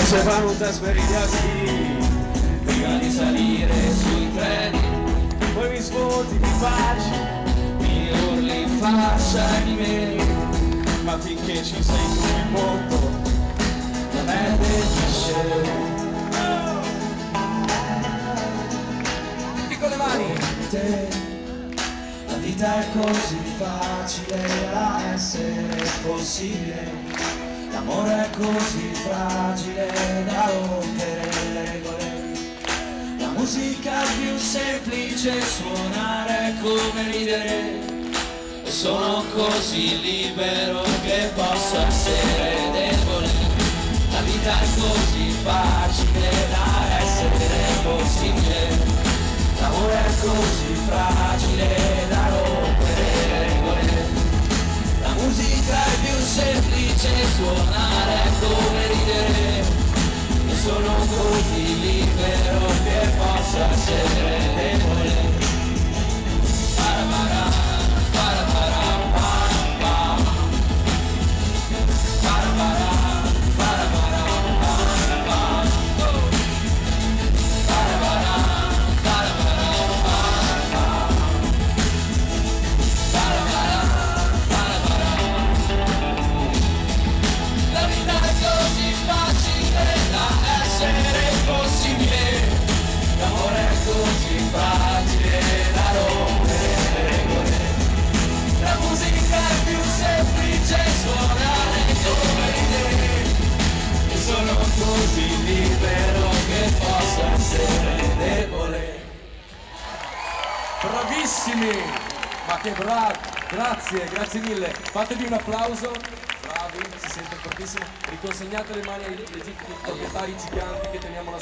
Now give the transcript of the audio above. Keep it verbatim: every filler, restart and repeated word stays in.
facevamo trasferirsi prima di salire sui treni, poi mi svuoti di pace, mi urli in faccia di me, ma finché ci sei tu il mondo non è difficile. tutti con le mani. Te, la vita è così facile da essere possibile, l'amore è così fragile da rompere le regole, la musica è più semplice, suonare è come ridere, e sono così libero che posso essere debole, la vita è così facile da essere possibile, l'amore è così fragile da rompere le regole, la musica è più semplice, suonare è come ridere, e sono così libero che posso essere debole. Para para, para para, para para, para para, para para, para para, para para, la vita è così facile da essere possibile, l'amore è così fragile da rompere le regole, la musica è più semplice, suonare come ridere, e sono così libero che posso essere debole. Bravissimi, ma che bravi, grazie, grazie mille, fatevi un applauso, bravi, si sente fortissimo, riconsegnate le mani ai legittimi proprietari giganti che teniamo la